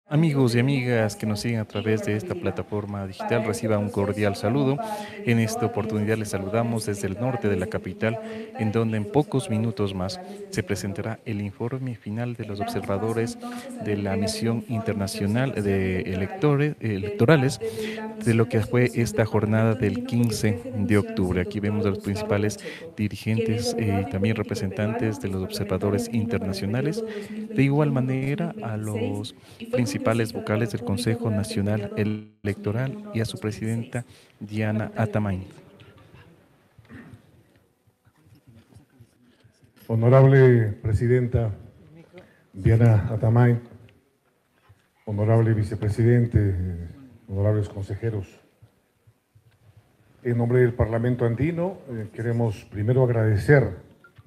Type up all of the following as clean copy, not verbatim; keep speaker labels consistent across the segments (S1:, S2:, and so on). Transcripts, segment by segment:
S1: Amigos y amigas que nos siguen a través de esta plataforma digital, reciba un cordial saludo. En esta oportunidad les saludamos desde el norte de la capital, en donde en pocos minutos más se presentará el informe final de los observadores de la misión internacional de electorales de lo que fue esta jornada del 15 de octubre. Aquí vemos a los principales dirigentes y también representantes de los observadores internacionales, de igual manera a los principales vocales del Consejo Nacional Electoral y a su presidenta Diana Atamain.
S2: Honorable Presidenta Diana Atamain, honorable Vicepresidente, honorables consejeros, en nombre del Parlamento Andino queremos primero agradecer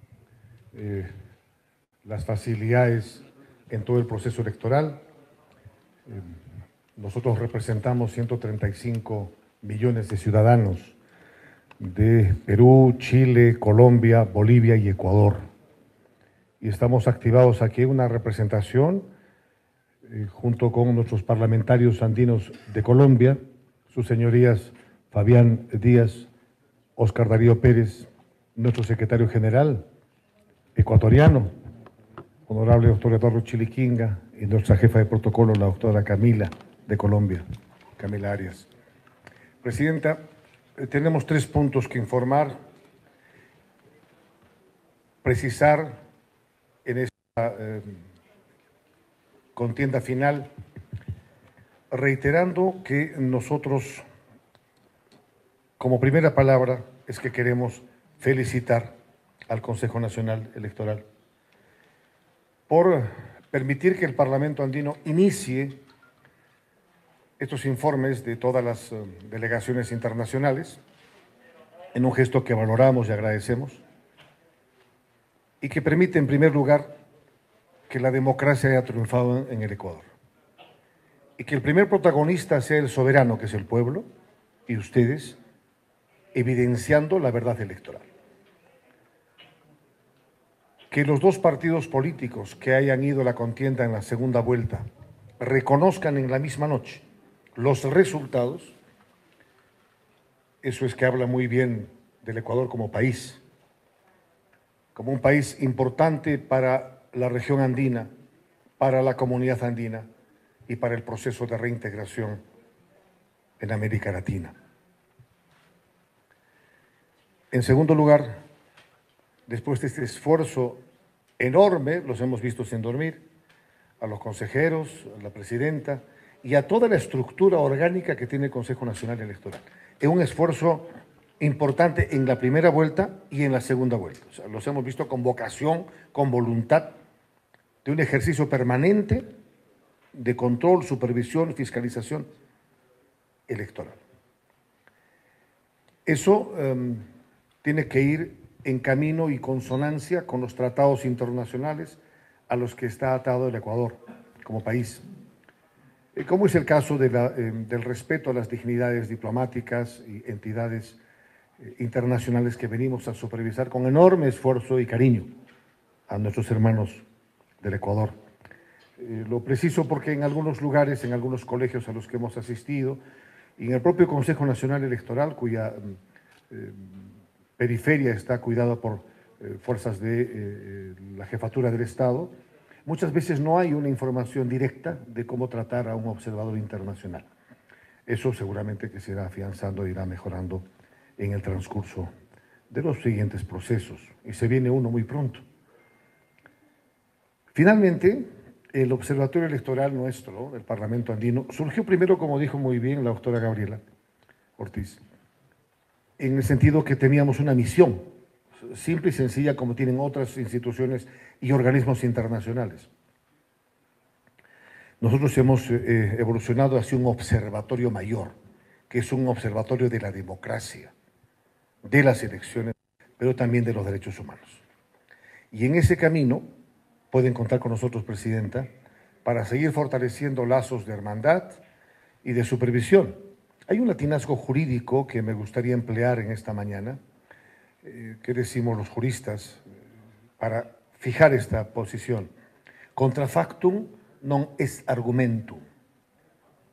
S2: las facilidades en todo el proceso electoral. Nosotros representamos 135 millones de ciudadanos de Perú, Chile, Colombia, Bolivia y Ecuador. Y estamos activados aquí en una representación junto con nuestros parlamentarios andinos de Colombia, sus señorías Fabián Díaz, Óscar Darío Pérez, nuestro secretario general ecuatoriano, honorable doctor Eduardo Chiliquinga, y nuestra jefa de protocolo, la doctora Camila de Colombia, Camila Arias. Presidenta, tenemos 3 puntos que informar, precisar en esta contienda final, reiterando que nosotros, como primera palabra, es que queremos felicitar al Consejo Nacional Electoral por permitir que el Parlamento Andino inicie estos informes de todas las delegaciones internacionales, en un gesto que valoramos y agradecemos, y que permite, en primer lugar, que la democracia haya triunfado en el Ecuador, y que el primer protagonista sea el soberano, que es el pueblo, y ustedes, evidenciando la verdad electoral. Que los 2 partidos políticos que hayan ido a la contienda en la segunda vuelta reconozcan en la misma noche los resultados, eso es que habla muy bien del Ecuador como país, como un país importante para la región andina, para la comunidad andina y para el proceso de reintegración en América Latina. En segundo lugar, después de este esfuerzo enorme, los hemos visto sin dormir, a los consejeros, a la presidenta y a toda la estructura orgánica que tiene el Consejo Nacional Electoral. Es un esfuerzo importante en la primera vuelta y en la segunda vuelta. O sea, los hemos visto con vocación, con voluntad de un ejercicio permanente de control, supervisión, fiscalización electoral. Eso tiene que ir en camino y consonancia con los tratados internacionales a los que está atado el Ecuador como país. Como es el caso del respeto a las dignidades diplomáticas y entidades internacionales que venimos a supervisar con enorme esfuerzo y cariño a nuestros hermanos del Ecuador. Lo preciso porque en algunos lugares, en algunos colegios a los que hemos asistido, y en el propio Consejo Nacional Electoral, cuya periferia está cuidada por fuerzas de la Jefatura del Estado, muchas veces no hay una información directa de cómo tratar a un observador internacional. Eso seguramente que se irá afianzando e irá mejorando en el transcurso de los siguientes procesos, y se viene uno muy pronto. Finalmente, el Observatorio Electoral nuestro, del Parlamento Andino, surgió primero, como dijo muy bien la doctora Gabriela Ortiz, en el sentido que teníamos una misión, simple y sencilla como tienen otras instituciones y organismos internacionales. Nosotros hemos evolucionado hacia un observatorio mayor, que es un observatorio de la democracia, de las elecciones, pero también de los derechos humanos. Y en ese camino pueden contar con nosotros, Presidenta, para seguir fortaleciendo lazos de hermandad y de supervisión. Hay un latinazgo jurídico que me gustaría emplear en esta mañana, que decimos los juristas, para fijar esta posición. Contra factum non est argumentum.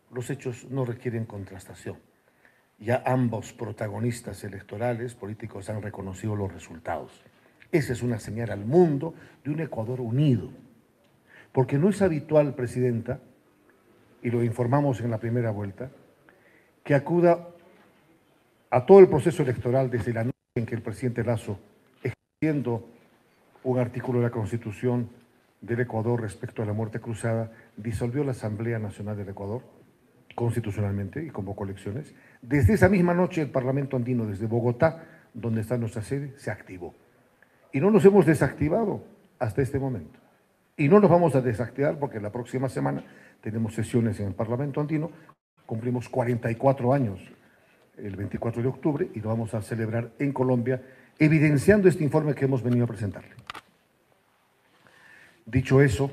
S2: los hechos no requieren contrastación. Ya ambos protagonistas electorales políticos han reconocido los resultados. Esa es una señal al mundo de un Ecuador unido, porque no es habitual, Presidenta, y lo informamos en la primera vuelta, que acuda a todo el proceso electoral desde la noche en que el presidente Lasso, ejerciendo un artículo de la Constitución del Ecuador respecto a la muerte cruzada, disolvió la Asamblea Nacional del Ecuador constitucionalmente y convocó elecciones. Desde esa misma noche el Parlamento Andino, desde Bogotá, donde está nuestra sede, se activó. Y no nos hemos desactivado hasta este momento. Y no nos vamos a desactivar porque la próxima semana tenemos sesiones en el Parlamento Andino, cumplimos 44 años el 24 de octubre y lo vamos a celebrar en Colombia, evidenciando este informe que hemos venido a presentarle. Dicho eso,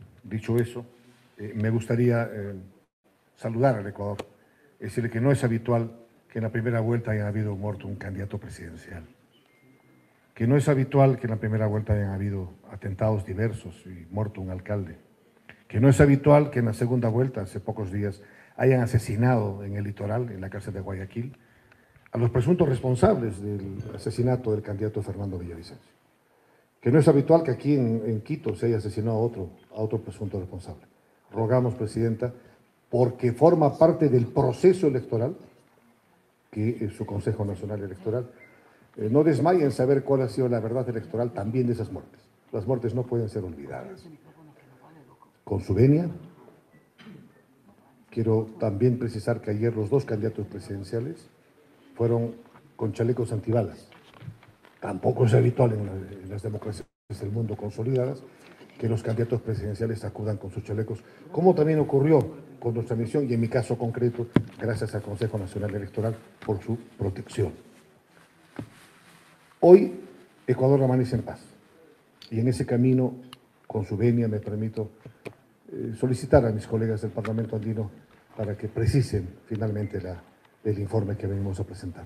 S2: me gustaría saludar al Ecuador, decirle que no es habitual que en la primera vuelta haya habido muerto un candidato presidencial, que no es habitual que en la primera vuelta hayan habido atentados diversos y muerto un alcalde, que no es habitual que en la segunda vuelta, hace pocos días, hayan asesinado en el litoral, en la cárcel de Guayaquil, a los presuntos responsables del asesinato del candidato Fernando Villavicencio. Que no es habitual que aquí en Quito se haya asesinado a otro presunto responsable. Rogamos, Presidenta, porque forma parte del proceso electoral, que es su Consejo Nacional Electoral, no desmayen en saber cuál ha sido la verdad electoral también de esas muertes. Las muertes no pueden ser olvidadas. Con su venia, quiero también precisar que ayer los dos candidatos presidenciales fueron con chalecos antibalas. Tampoco es habitual en las democracias del mundo consolidadas que los candidatos presidenciales acudan con sus chalecos, como también ocurrió con nuestra misión y en mi caso concreto, gracias al Consejo Nacional Electoral por su protección. Hoy Ecuador amanece en paz y en ese camino, con su venia, me permito solicitar a mis colegas del Parlamento Andino para que precisen finalmente el informe que venimos a presentar.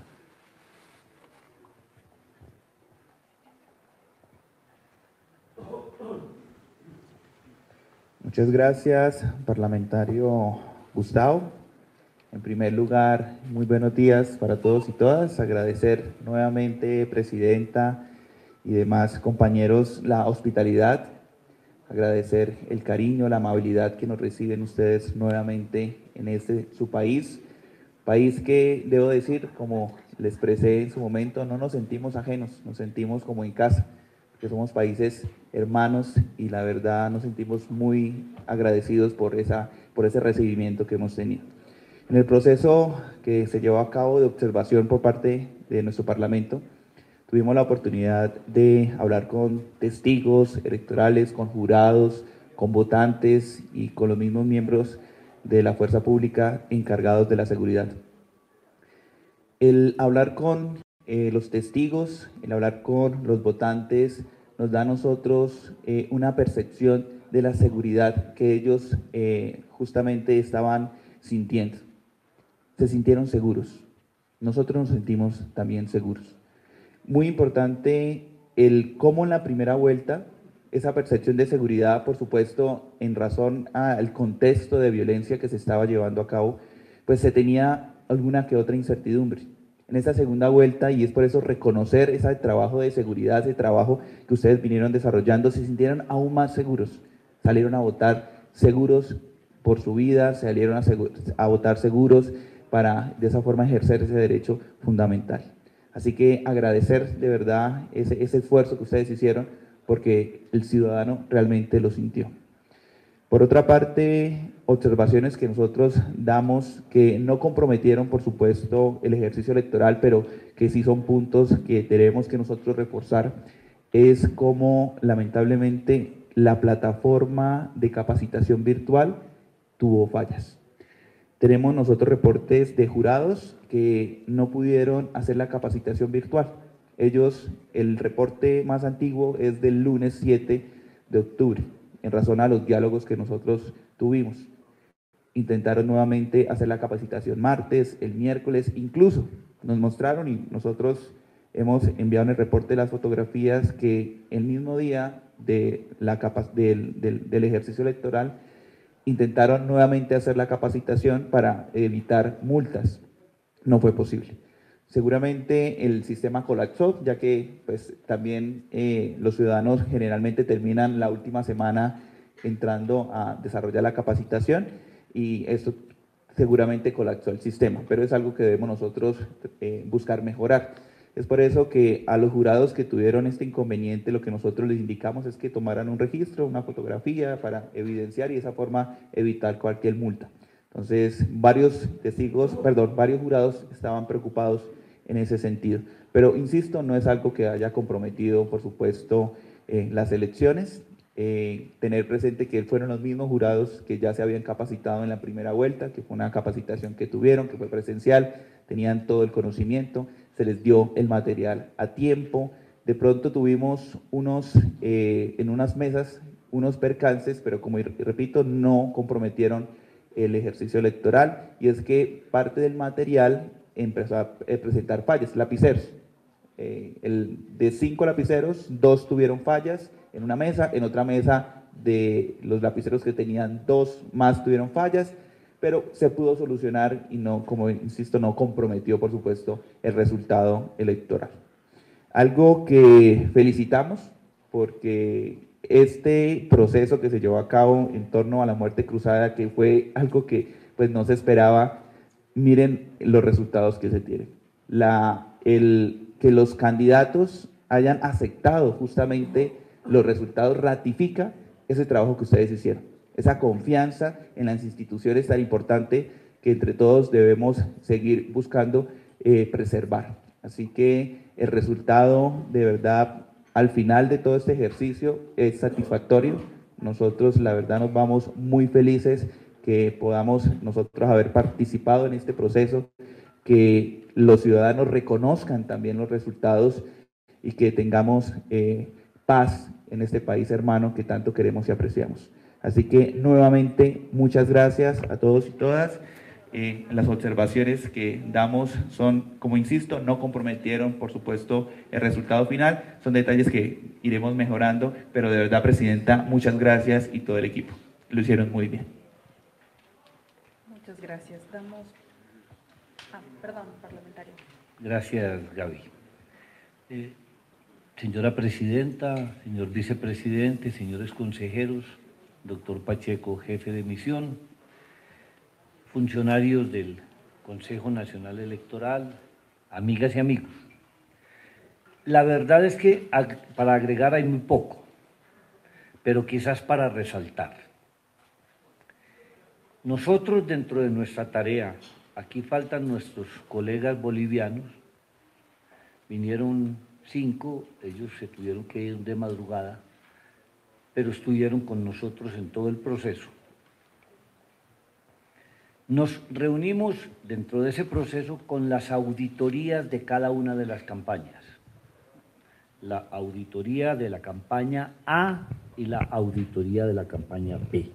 S3: Muchas gracias, parlamentario Gustavo. En primer lugar, muy buenos días para todos y todas. Agradecer nuevamente, Presidenta y demás compañeros, la hospitalidad. Agradecer el cariño, la amabilidad que nos reciben ustedes nuevamente en su país. País que, debo decir, como les expresé en su momento, no nos sentimos ajenos, nos sentimos como en casa, que somos países hermanos y la verdad nos sentimos muy agradecidos por ese recibimiento que hemos tenido. En el proceso que se llevó a cabo de observación por parte de nuestro Parlamento, tuvimos la oportunidad de hablar con testigos electorales, con jurados, con votantes y con los mismos miembros de la fuerza pública encargados de la seguridad. El hablar con los testigos, el hablar con los votantes, nos da a nosotros una percepción de la seguridad que ellos justamente estaban sintiendo. Se sintieron seguros. Nosotros nos sentimos también seguros. Muy importante el cómo en la primera vuelta, esa percepción de seguridad, por supuesto, en razón al contexto de violencia que se estaba llevando a cabo, pues se tenía alguna que otra incertidumbre. En esa segunda vuelta, y es por eso reconocer ese trabajo de seguridad, ese trabajo que ustedes vinieron desarrollando, se sintieron aún más seguros. Salieron a votar seguros por su vida, salieron a votar seguros para de esa forma ejercer ese derecho fundamental. Así que agradecer de verdad ese esfuerzo que ustedes hicieron porque el ciudadano realmente lo sintió. Por otra parte, observaciones que nosotros damos que no comprometieron, por supuesto, el ejercicio electoral, pero que sí son puntos que tenemos que nosotros reforzar, es como lamentablemente la plataforma de capacitación virtual tuvo fallas. Tenemos nosotros reportes de jurados que no pudieron hacer la capacitación virtual. Ellos, el reporte más antiguo es del lunes 7 de octubre, en razón a los diálogos que nosotros tuvimos. Intentaron nuevamente hacer la capacitación martes, el miércoles, incluso nos mostraron y nosotros hemos enviado en el reporte las fotografías que el mismo día del ejercicio electoral intentaron nuevamente hacer la capacitación para evitar multas. No fue posible. Seguramente el sistema colapsó, ya que pues, también los ciudadanos generalmente terminan la última semana entrando a desarrollar la capacitación y esto seguramente colapsó el sistema, pero es algo que debemos nosotros buscar mejorar. Es por eso que a los jurados que tuvieron este inconveniente, lo que nosotros les indicamos es que tomaran un registro, una fotografía para evidenciar y de esa forma evitar cualquier multa. Entonces, varios jurados estaban preocupados en ese sentido. Pero, insisto, no es algo que haya comprometido, por supuesto, las elecciones. Tener presente que fueron los mismos jurados que ya se habían capacitado en la primera vuelta, que fue una capacitación que tuvieron, que fue presencial, tenían todo el conocimiento, se les dio el material a tiempo. De pronto tuvimos en unas mesas unos percances, pero como repito, no comprometieron el ejercicio electoral, y es que parte del material empezó a presentar fallas, lapiceros. De 5 lapiceros, 2 tuvieron fallas en una mesa, en otra mesa de los lapiceros que tenían 2 más tuvieron fallas, pero se pudo solucionar y no, como insisto, no comprometió, por supuesto, el resultado electoral. Algo que felicitamos porque este proceso que se llevó a cabo en torno a la muerte cruzada, que fue algo que pues no se esperaba, miren los resultados que se tienen. Que los candidatos hayan aceptado justamente los resultados ratifica ese trabajo que ustedes hicieron, esa confianza en las instituciones tan importante que entre todos debemos seguir buscando preservar. Así que el resultado, de verdad, al final de todo este ejercicio es satisfactorio. Nosotros, la verdad, nos vamos muy felices que podamos nosotros haber participado en este proceso, que los ciudadanos reconozcan también los resultados y que tengamos paz en este país hermano que tanto queremos y apreciamos. Así que nuevamente muchas gracias a todos y todas. Las observaciones que damos son, como insisto, no comprometieron, por supuesto, el resultado final. Son detalles que iremos mejorando, pero de verdad, Presidenta, muchas gracias y todo el equipo. Lo hicieron muy bien.
S4: Muchas gracias. Perdón, parlamentario.
S5: Gracias, Gaby. Señora Presidenta, señor Vicepresidente, señores consejeros, doctor Pacheco, jefe de misión, funcionarios del Consejo Nacional Electoral, amigas y amigos. La verdad es que para agregar hay muy poco, pero quizás para resaltar. Nosotros dentro de nuestra tarea, aquí faltan nuestros colegas bolivianos, vinieron 5, ellos se tuvieron que ir de madrugada, pero estuvieron con nosotros en todo el proceso. Nos reunimos dentro de ese proceso con las auditorías de cada una de las campañas. La auditoría de la campaña A y la auditoría de la campaña B.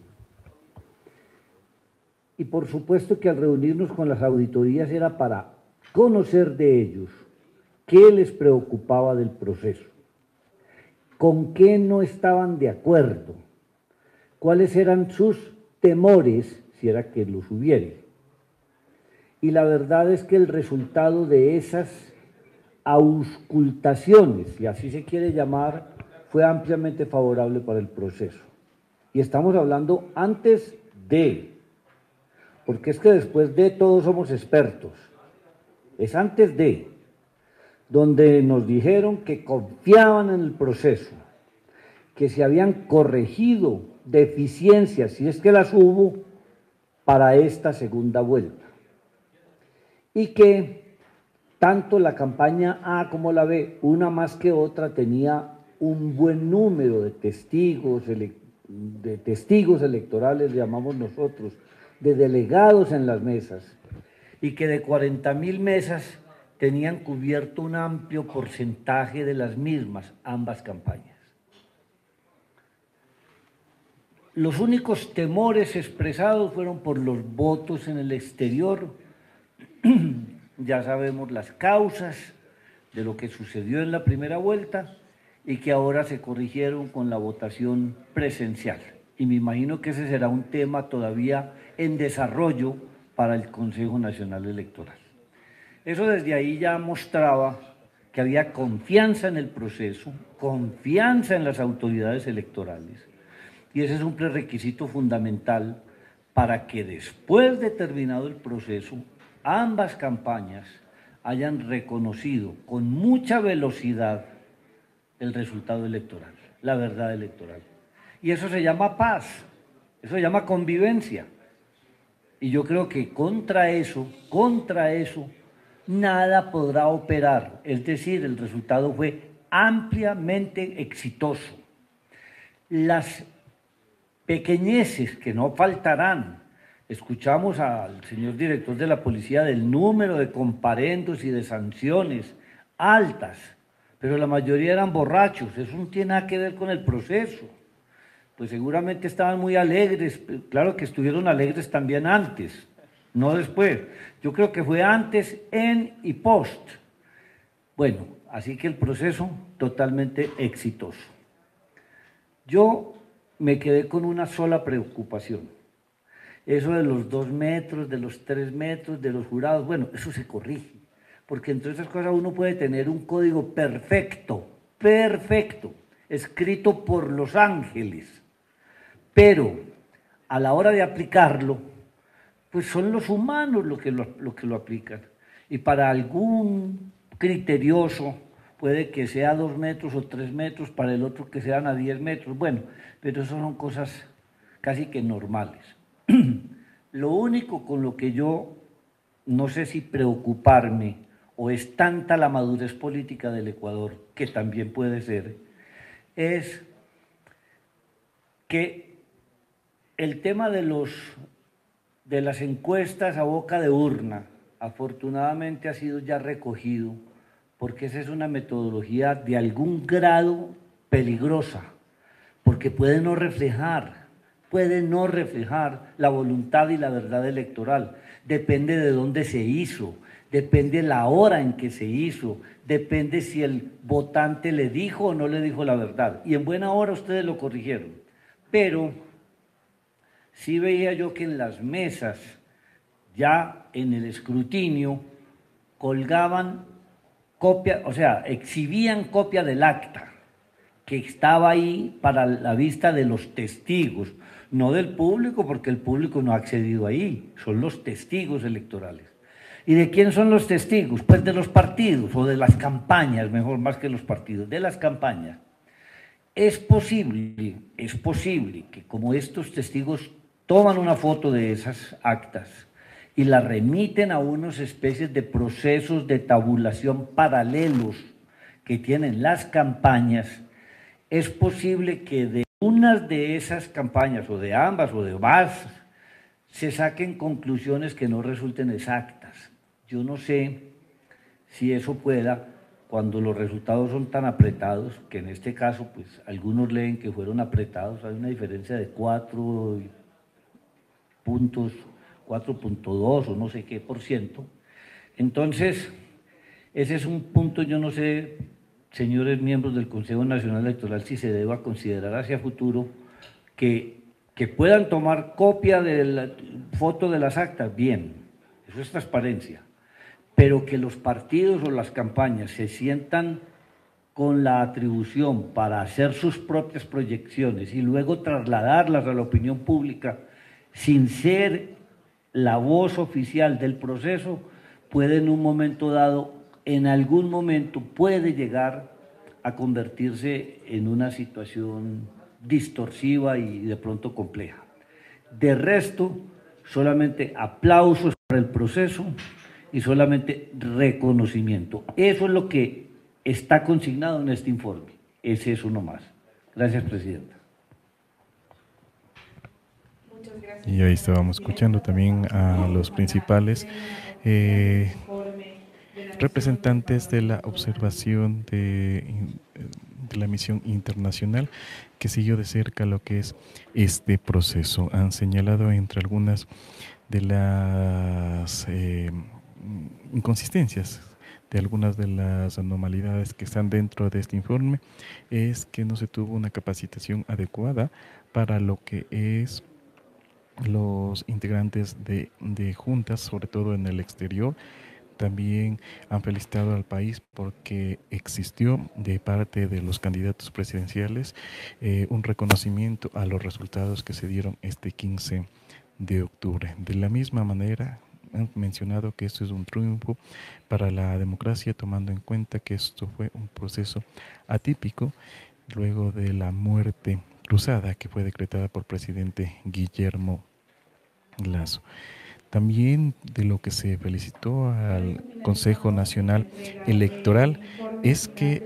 S5: Y por supuesto que al reunirnos con las auditorías era para conocer de ellos qué les preocupaba del proceso, con qué no estaban de acuerdo, cuáles eran sus temores, si era que los hubiere. Y la verdad es que el resultado de esas auscultaciones, si así se quiere llamar, fue ampliamente favorable para el proceso. Y estamos hablando antes de, porque es que después de todos somos expertos, es antes de, donde nos dijeron que confiaban en el proceso, que se habían corregido deficiencias, si es que las hubo, para esta segunda vuelta. Y que tanto la campaña A como la B, una más que otra, tenía un buen número de testigos electorales, llamamos nosotros, de delegados en las mesas, y que de 40.000 mesas tenían cubierto un amplio porcentaje de las mismas, ambas campañas. Los únicos temores expresados fueron por los votos en el exterior. Ya sabemos las causas de lo que sucedió en la primera vuelta y que ahora se corrigieron con la votación presencial. y me imagino que ese será un tema todavía en desarrollo para el Consejo Nacional Electoral. Eso desde ahí ya mostraba que había confianza en el proceso, confianza en las autoridades electorales, y ese es un prerequisito fundamental para que después de terminado el proceso, ambas campañas hayan reconocido con mucha velocidad el resultado electoral, la verdad electoral. Y eso se llama paz, eso se llama convivencia. Y yo creo que contra eso, nada podrá operar. Es decir, el resultado fue ampliamente exitoso. Las pequeñeces que no faltarán. Escuchamos al señor director de la policía del número de comparendos y de sanciones altas, pero la mayoría eran borrachos, eso no tiene nada que ver con el proceso. Pues seguramente estaban muy alegres, claro que estuvieron alegres también antes, no después. Yo creo que fue antes, en y post. Bueno, así que el proceso totalmente exitoso. Yo me quedé con una sola preocupación. Eso de los 2 metros, de los 3 metros, de los jurados, bueno, eso se corrige. Porque entre esas cosas uno puede tener un código perfecto, escrito por los ángeles. Pero a la hora de aplicarlo, pues son los humanos los que lo aplican. Y para algún criterioso puede que sea 2 metros o 3 metros, para el otro que sean a 10 metros. Bueno, pero eso son cosas casi que normales. Lo único con lo que yo no sé si preocuparme, o es tanta la madurez política del Ecuador, que también puede ser, es que el tema de las encuestas a boca de urna, afortunadamente ha sido ya recogido, porque esa es una metodología de algún grado peligrosa, porque puede no reflejar la voluntad y la verdad electoral. Depende de dónde se hizo, depende la hora en que se hizo, depende si el votante le dijo o no le dijo la verdad. Y en buena hora ustedes lo corrigieron. Pero sí veía yo que en las mesas, ya en el escrutinio, colgaban copia, o sea, exhibían copia del acta que estaba ahí para la vista de los testigos, no del público, porque el público no ha accedido ahí, son los testigos electorales. ¿Y de quién son los testigos? Pues de los partidos, o de las campañas, mejor, más que los partidos, de las campañas. Es posible que como estos testigos toman una foto de esas actas y la remiten a unas especies de procesos de tabulación paralelos que tienen las campañas, es posible que de unas de esas campañas, o de ambas, o de más, se saquen conclusiones que no resulten exactas. Yo no sé si eso pueda, cuando los resultados son tan apretados, que en este caso, pues, algunos leen que fueron apretados, hay una diferencia de 4 puntos, 4.2 o no sé qué %. Entonces, ese es un punto, yo no sé, señores miembros del Consejo Nacional Electoral, si se deba considerar hacia futuro que puedan tomar copia de la foto de las actas, bien, eso es transparencia, pero que los partidos o las campañas se sientan con la atribución para hacer sus propias proyecciones y luego trasladarlas a la opinión pública sin ser la voz oficial del proceso, puede en un momento dado, en algún momento puede llegar a convertirse en una situación distorsiva y de pronto compleja. De resto, solamente aplausos para el proceso y solamente reconocimiento. Eso es lo que está consignado en este informe. Es eso nomás. Gracias, Presidenta.
S1: Y ahí estábamos escuchando también a los principales representantes de la observación de la misión internacional que siguió de cerca lo que es este proceso. Han señalado entre algunas de las inconsistencias de algunas de las anormalidades que están dentro de este informe es que no se tuvo una capacitación adecuada para lo que es los integrantes de juntas, sobre todo en el exterior. También han felicitado al país porque existió de parte de los candidatos presidenciales un reconocimiento a los resultados que se dieron este 15 de octubre. De la misma manera, han mencionado que esto es un triunfo para la democracia, tomando en cuenta que esto fue un proceso atípico luego de la muerte cruzada que fue decretada por el presidente Guillermo Lasso. También de lo que se felicitó al Consejo Nacional Electoral es que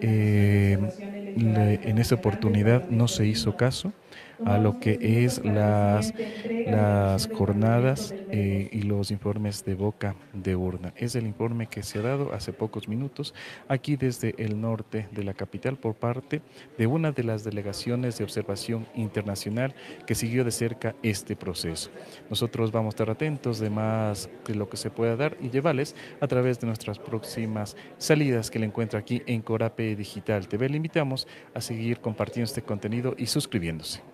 S1: en esta oportunidad no se hizo caso a lo que es las jornadas y los informes de boca de urna. Es el informe que se ha dado hace pocos minutos aquí desde el norte de la capital por parte de una de las delegaciones de observación internacional que siguió de cerca este proceso. Nosotros vamos a estar atentos de más de lo que se pueda dar y llevarles a través de nuestras próximas salidas que le encuentra aquí en Corape Digital TV. Le invitamos a seguir compartiendo este contenido y suscribiéndose.